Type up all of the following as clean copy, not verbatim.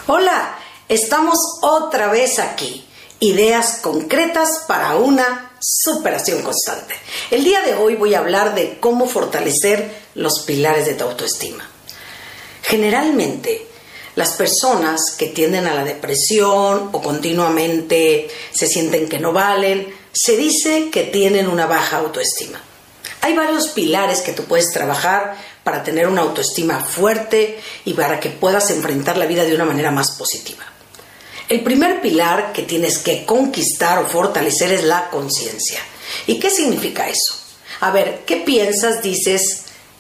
Hola, estamos otra vez aquí. Ideas concretas para una superación constante. El día de hoy voy a hablar de cómo fortalecer los pilares de tu autoestima. Generalmente, las personas que tienden a la depresión o continuamente se sienten que no valen, se dice que tienen una baja autoestima. Hay varios pilares que tú puedes trabajar para tener una autoestima fuerte y para que puedas enfrentar la vida de una manera más positiva. El primer pilar que tienes que conquistar o fortalecer es la conciencia. ¿Y qué significa eso? A ver, ¿qué piensas, dices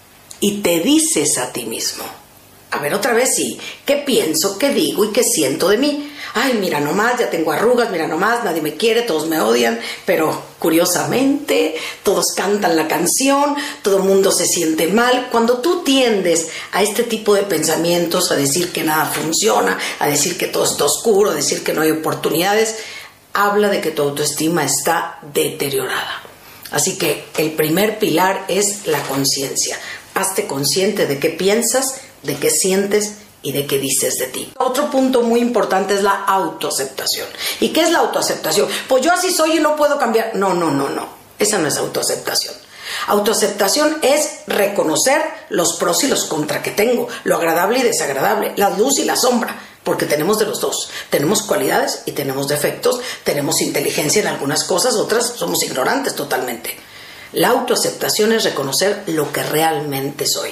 y te dices a ti mismo? A ver, otra vez sí. ¿Qué pienso, qué digo y qué siento de mí? Ay, mira nomás, ya tengo arrugas, mira nomás, nadie me quiere, todos me odian, pero curiosamente todos cantan la canción, todo el mundo se siente mal. Cuando tú tiendes a este tipo de pensamientos, a decir que nada funciona, a decir que todo está oscuro, a decir que no hay oportunidades, habla de que tu autoestima está deteriorada. Así que el primer pilar es la conciencia. Hazte consciente de qué piensas, de qué sientes y de qué dices de ti. Otro punto muy importante es la autoaceptación. ¿Y qué es la autoaceptación? Pues yo así soy y no puedo cambiar. No. Esa no es autoaceptación. Autoaceptación es reconocer los pros y los contras que tengo, lo agradable y desagradable, la luz y la sombra, porque tenemos de los dos. Tenemos cualidades y tenemos defectos, tenemos inteligencia en algunas cosas, otras somos ignorantes totalmente. La autoaceptación es reconocer lo que realmente soy.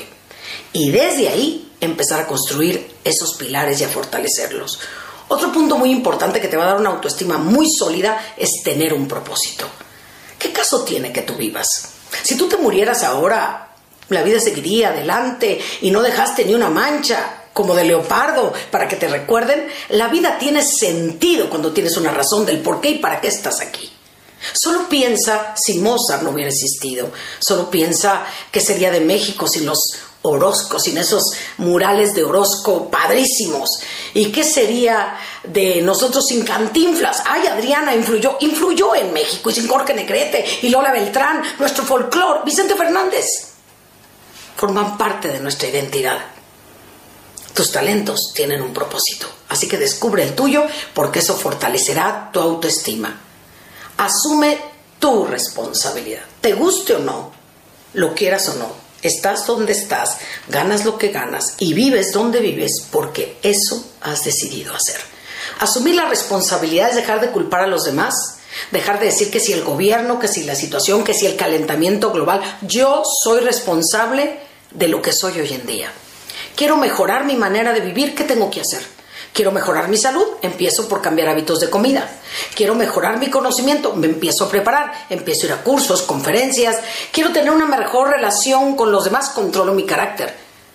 Y desde ahí empezar a construir esos pilares y a fortalecerlos. Otro punto muy importante que te va a dar una autoestima muy sólida es tener un propósito. ¿Qué caso tiene que tú vivas? Si tú te murieras ahora, la vida seguiría adelante y no dejaste ni una mancha como de leopardo para que te recuerden. La vida tiene sentido cuando tienes una razón del por qué y para qué estás aquí. Solo piensa si Mozart no hubiera existido. Solo piensa qué sería de México sin los Orozco, sin esos murales de Orozco padrísimos. ¿Y qué sería de nosotros sin Cantinflas? Ay, Adriana influyó en México, y sin Jorge Negrete y Lola Beltrán, nuestro folclore, Vicente Fernández. Forman parte de nuestra identidad. Tus talentos tienen un propósito, así que descubre el tuyo porque eso fortalecerá tu autoestima. Asume tu responsabilidad. Te guste o no, lo quieras o no. Estás donde estás, ganas lo que ganas y vives donde vives porque eso has decidido hacer. Asumir la responsabilidad es dejar de culpar a los demás, dejar de decir que si el gobierno, que si la situación, que si el calentamiento global. Yo soy responsable de lo que soy hoy en día. Quiero mejorar mi manera de vivir, ¿qué tengo que hacer? Quiero mejorar mi salud, empiezo por cambiar hábitos de comida. Quiero mejorar mi conocimiento, me empiezo a preparar, empiezo a ir a cursos, conferencias. Quiero tener una mejor relación con los demás, controlo mi carácter.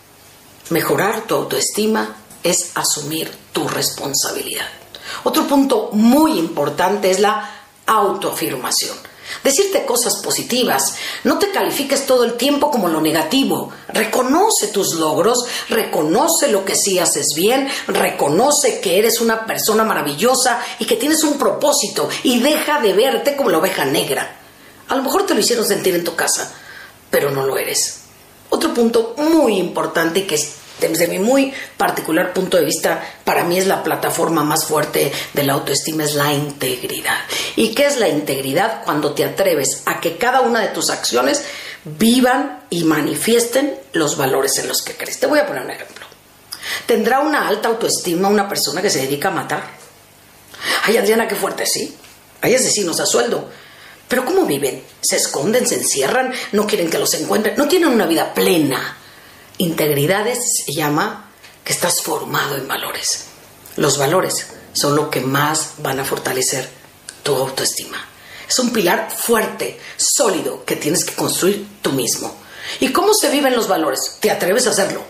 Mejorar tu autoestima es asumir tu responsabilidad. Otro punto muy importante es la autoafirmación. Decirte cosas positivas. No te califiques todo el tiempo como lo negativo. Reconoce tus logros, reconoce lo que sí haces bien, reconoce que eres una persona maravillosa y que tienes un propósito y deja de verte como la oveja negra. A lo mejor te lo hicieron sentir en tu casa, pero no lo eres. Otro punto muy importante y que desde mi muy particular punto de vista, para mí es la plataforma más fuerte de la autoestima, es la integridad. ¿Y qué es la integridad? Cuando te atreves a que cada una de tus acciones vivan y manifiesten los valores en los que crees. Te voy a poner un ejemplo. ¿Tendrá una alta autoestima una persona que se dedica a matar? Ay, Adriana, qué fuerte, sí. Hay asesinos a sueldo. Pero ¿cómo viven? ¿Se esconden, se encierran, no quieren que los encuentren? No tienen una vida plena. Integridad se llama que estás formado en valores. Los valores son lo que más van a fortalecer tu autoestima. Es un pilar fuerte, sólido, que tienes que construir tú mismo. ¿Y cómo se viven los valores? ¿Te atreves a hacerlo?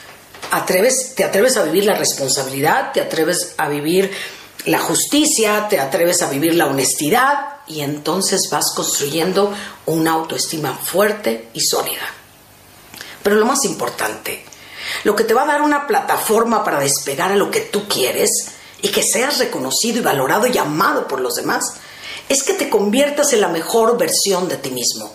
¿Te atreves a vivir la responsabilidad? ¿Te atreves a vivir la justicia? ¿Te atreves a vivir la honestidad? Y entonces vas construyendo una autoestima fuerte y sólida. Pero lo más importante, lo que te va a dar una plataforma para despegar a lo que tú quieres y que seas reconocido y valorado y amado por los demás, es que te conviertas en la mejor versión de ti mismo.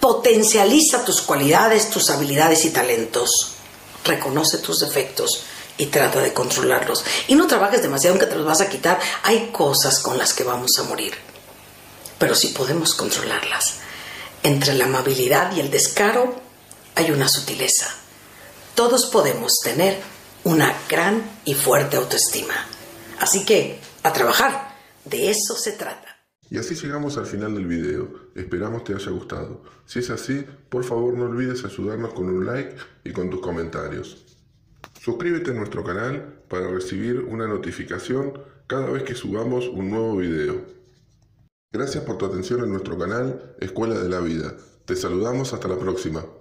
Potencializa tus cualidades, tus habilidades y talentos. Reconoce tus defectos y trata de controlarlos. Y no trabajes demasiado aunque te los vas a quitar. Hay cosas con las que vamos a morir, pero sí podemos controlarlas. Entre la amabilidad y el descaro hay una sutileza. Todos podemos tener una gran y fuerte autoestima. Así que, a trabajar, de eso se trata. Y así llegamos al final del video. Esperamos te haya gustado. Si es así, por favor no olvides ayudarnos con un like y con tus comentarios. Suscríbete a nuestro canal para recibir una notificación cada vez que subamos un nuevo video. Gracias por tu atención en nuestro canal Escuela de la Vida. Te saludamos hasta la próxima.